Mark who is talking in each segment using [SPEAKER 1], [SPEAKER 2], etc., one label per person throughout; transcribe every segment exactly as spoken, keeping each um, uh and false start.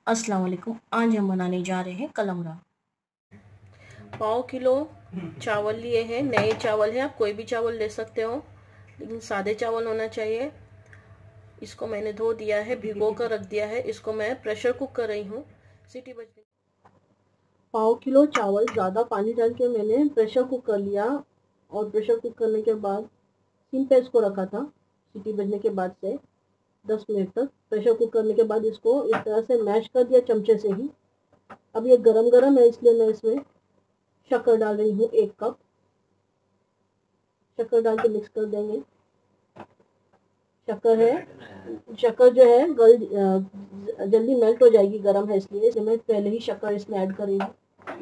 [SPEAKER 1] अस्सलाम वालेकुम। आज हम बनाने जा रहे हैं कलमरा। पाव किलो चावल लिए हैं। नए चावल है, आप कोई भी चावल ले सकते हो, लेकिन सादे चावल होना चाहिए। इसको मैंने धो दिया है, भिगो कर रख दिया है। इसको मैं प्रेशर कुक कर रही हूँ। सीटी बजने पाव किलो चावल ज़्यादा पानी डाल के मैंने प्रेशर कुक कर लिया, और प्रेशर कुक करने के बाद सिम पे इसको रखा था। सीटी बजने के बाद से दस मिनट तक प्रेशर कुक करने के बाद इसको इस तरह से मैश कर दिया चमचे से ही। अब ये गरम गरम है, इसलिए मैं इसमें शक्कर डाल रही हूँ। एक कप शक्कर डाल के मिक्स कर देंगे। शक्कर है शक्कर जो है गल जल्दी मेल्ट हो जाएगी, गरम है इसलिए इसलिए मैं पहले ही शक्कर इसमें ऐड कर रही हूँ।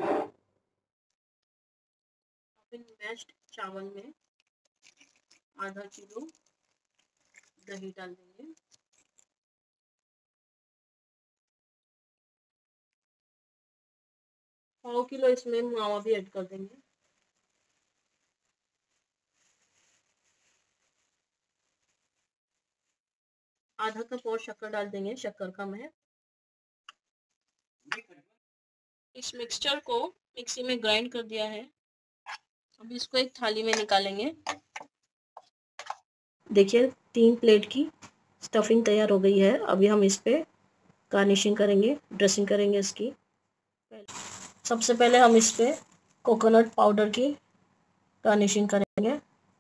[SPEAKER 1] मैश्ड चावल में आधा किलो दही डाल देंगे। पाव किलो इसमें मावा भी ऐड कर देंगे। आधा कप और शक्कर डाल देंगे, शक्कर कम है। इस मिक्सचर को मिक्सी में ग्राइंड कर दिया है। अब इसको एक थाली में निकालेंगे। देखिए, तीन प्लेट की स्टफिंग तैयार हो गई है। अभी हम इस पे गार्निशिंग करेंगे, ड्रेसिंग करेंगे इसकी। सबसे पहले हम इस पे कोकोनट पाउडर की गार्निशिंग करेंगे।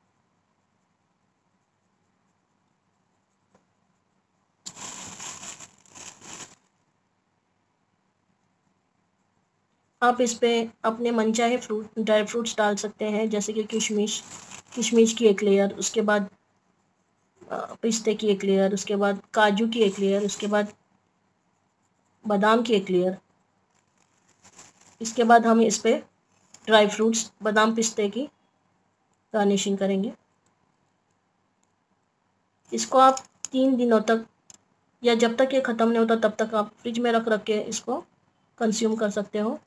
[SPEAKER 1] आप इस पे अपने मनचाहे फ्रूट ड्राई फ्रूट्स डाल सकते हैं, जैसे कि किशमिश किशमिश की एक लेयर, उसके बाद पिस्ते की एक लेयर, उसके बाद काजू की एक लेयर, उसके बाद बादाम की एक लेयर। इसके बाद हम इस पे ड्राई फ्रूट्स बादाम पिस्ते की गार्निशिंग करेंगे। इसको आप तीन दिनों तक या जब तक ये ख़त्म नहीं होता तब तक आप फ्रिज में रख रख के इसको कंज्यूम कर सकते हो।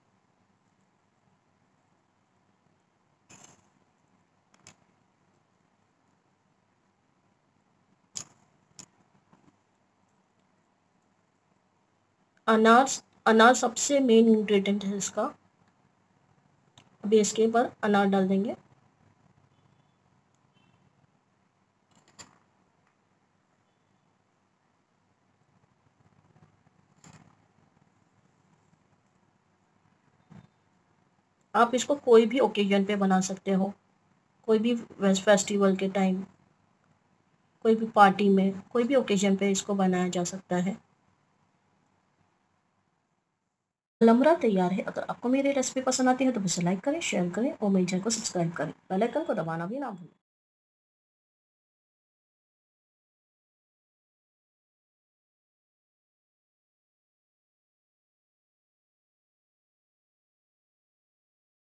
[SPEAKER 1] अनार अनार सबसे मेन इंग्रेडिएंट है इसका। अभी इसके ऊपर अनार डाल देंगे। आप इसको कोई भी ओकेजन पे बना सकते हो, कोई भी फेस्टिवल के टाइम, कोई भी पार्टी में, कोई भी ओकेजन पे इसको बनाया जा सकता है। कलमरा तैयार है। अगर आपको मेरी रेसिपी पसंद आती है तो मुझे लाइक करें, शेयर करें और मेरे चैनल को सब्सक्राइब करें। बेल आइकन को दबाना भी ना भूलें।